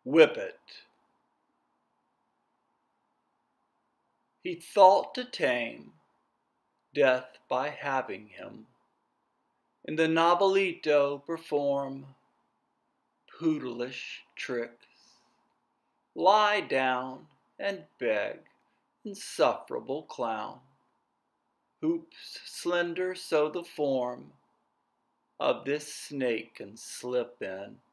Whippet. He thought to tame death by having him in the novelito perform poodlish tricks, lie down and beg, insufferable clown, hoops slender so the form of this snake can slip in